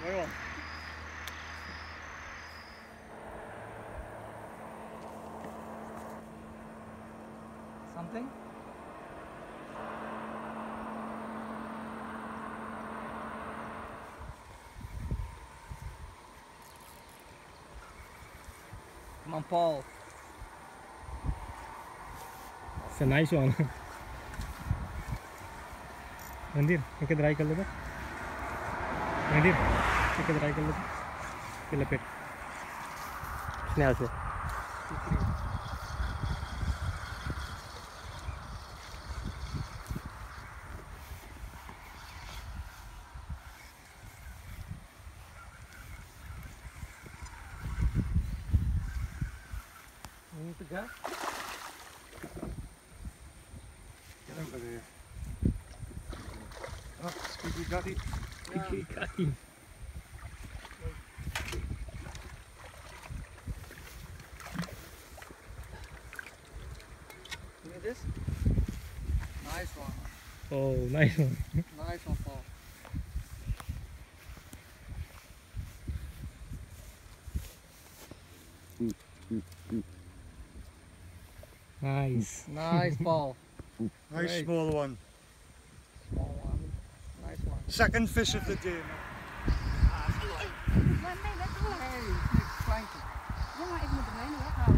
Where on? Something? Come on, Paul. It's a nice one. Mandir, एक dry कर लो तो मंदिर एक ड्राई कर लो तो फिर लपेट स्नेहा से Need to go? Get over there. Oh, squeaky gutty. Squeaky gutty. Look at this. Nice one. Oh, nice one. Nice one, Paul. Nice. Nice, Paul. Nice Great. small one. Small one. Nice one. Second fish of the day. Hey, niks kleintje. Ja, maar ik moet de mijne weghalen.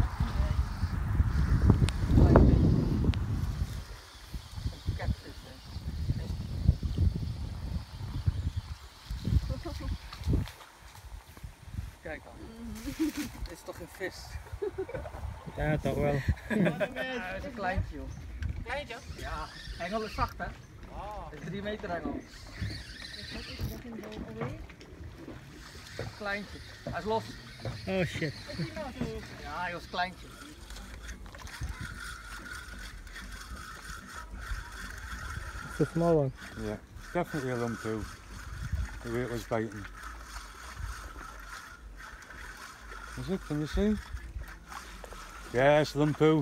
Een catfish, hè. Kijk dan. Dit is toch een vis? Ja, toch wel. Dat is een kleintje, joh. Kleintje? Ja, hengel is zacht, hè? Het is 3 meter hengel. Kleintje. Hij is los. Oh shit. Ja, hij was kleintje. It's a small one. Yeah, definitely a lump too. The way it was biting. Is it? Can you see? Yes, lumpoo.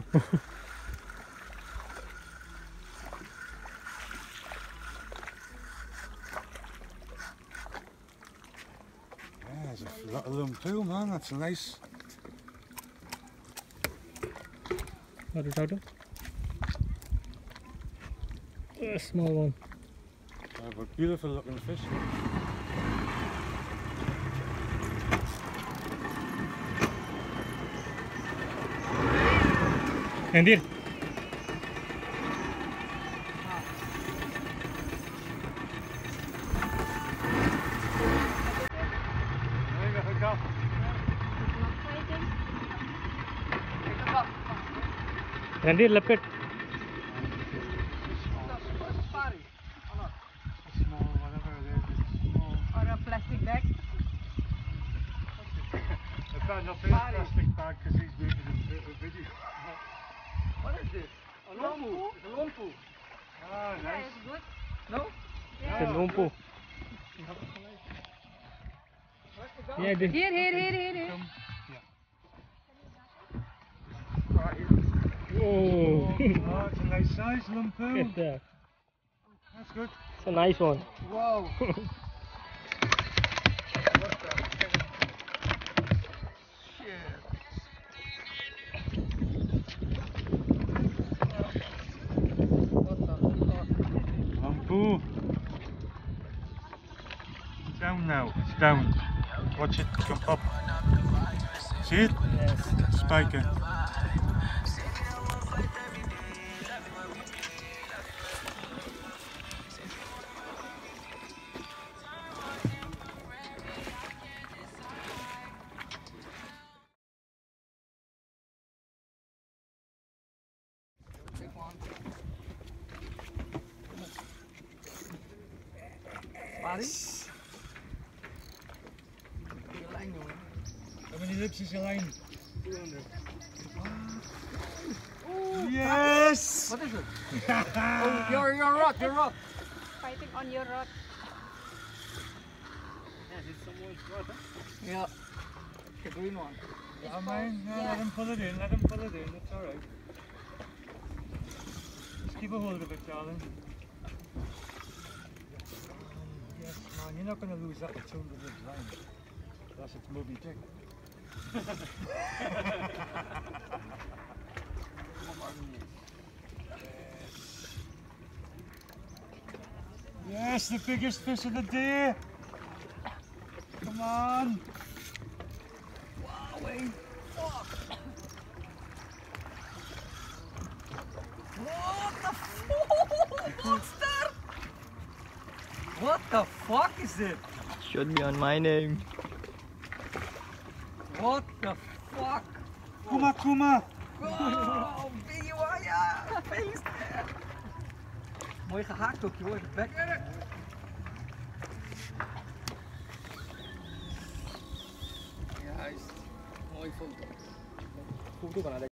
Yeah, there's a lot of lumpoo, man. That's a nice. What is out of? A small one. But beautiful looking fish. Mandir. Mandir, lapet. Small, whatever it is, it's small. Or a plastic bag. I found up his plastic bag because he's making a video. What is this? A lompoe. It's a lompoe. Ah, Yeah, nice. it's good. No? It's a lumpo. Yeah, this. Hier. Oh. Oh, it's a nice size lumpoo. Yes, sir. That's good. It's a nice one. Wow. What the shit? What the fuck? Lumpoo. It's down now. It's down. Watch it jump up. See it? Yes. Spiker. Big one. Spari? Je lijn, jongen. How many lips is your line? 200. Yes! What is it? Oh, your rod. Fighting on your rod. Yeah, this is someone's rod, huh? Yeah. The green one. Yeah, mine. No, Yeah. let him pull it in. Let him pull it in. It's alright. Just keep a hold of it, darling. Yes, on, you're not going to lose that with 200 inch line. That's its Moby Dick. Yes, the biggest fish of the day. Come on. Wow, hey. Fuck. What the fuck? Monster! What the fuck is it? Should be on my name. What the fuck? Kuma, Kuma. Oh, biggie wire! Feest! Mooi gehaakt ook, joh, in de bek. Juist. Mooi foto. Goed doen, maar